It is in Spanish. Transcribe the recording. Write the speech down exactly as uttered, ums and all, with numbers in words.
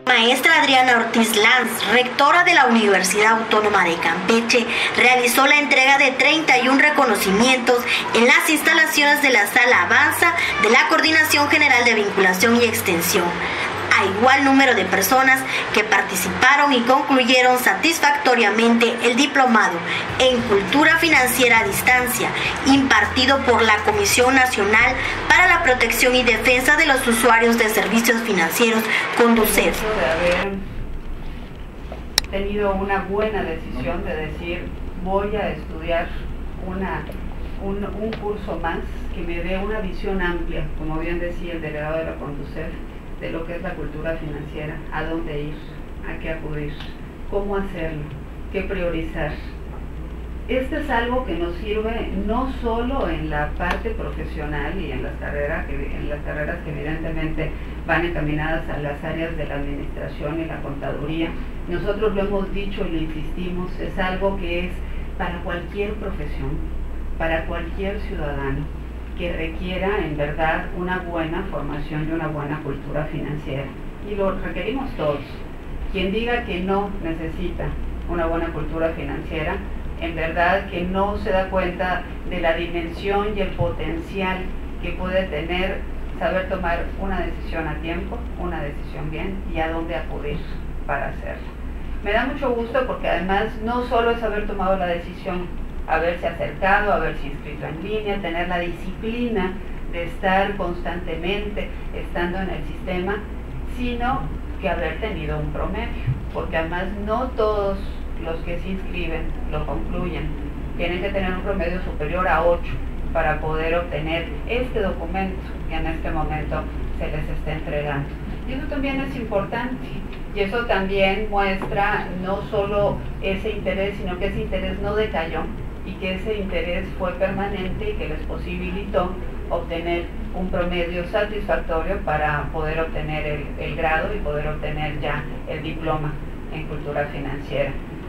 Maestra Adriana Ortiz Lanz, rectora de la Universidad Autónoma de Campeche, realizó la entrega de treinta y un reconocimientos en las instalaciones de la Sala Avanza de la Coordinación General de Vinculación y Extensión, a igual número de personas que participaron y concluyeron satisfactoriamente el diplomado en Cultura Financiera a Distancia, impartido por la Comisión Nacional para la Protección y Defensa de los Usuarios de Servicios Financieros, Conducef. De haber tenido una buena decisión de decir, voy a estudiar una, un, un curso más que me dé una visión amplia, como bien decía el delegado de la Conducef, de lo que es la cultura financiera, a dónde ir, a qué acudir, cómo hacerlo, qué priorizar. Esto es algo que nos sirve no solo en la parte profesional y en las carreras que, en las carreras que evidentemente van encaminadas a las áreas de la administración y la contaduría. Nosotros lo hemos dicho y lo insistimos, es algo que es para cualquier profesión, para cualquier ciudadano que requiera en verdad una buena formación y una buena cultura financiera. Y lo requerimos todos. Quien diga que no necesita una buena cultura financiera, en verdad que no se da cuenta de la dimensión y el potencial que puede tener saber tomar una decisión a tiempo, una decisión bien y a dónde acudir para hacerla. Me da mucho gusto porque además no solo es haber tomado la decisión, haberse acercado, haberse inscrito en línea, tener la disciplina de estar constantemente estando en el sistema, sino que haber tenido un promedio, porque además no todos los que se inscriben lo concluyen, tienen que tener un promedio superior a ocho para poder obtener este documento que en este momento se les está entregando. Y eso también es importante, y eso también muestra no solo ese interés, sino que ese interés no decayó, y que ese interés fue permanente y que les posibilitó obtener un promedio satisfactorio para poder obtener el, el grado y poder obtener ya el diploma en cultura financiera.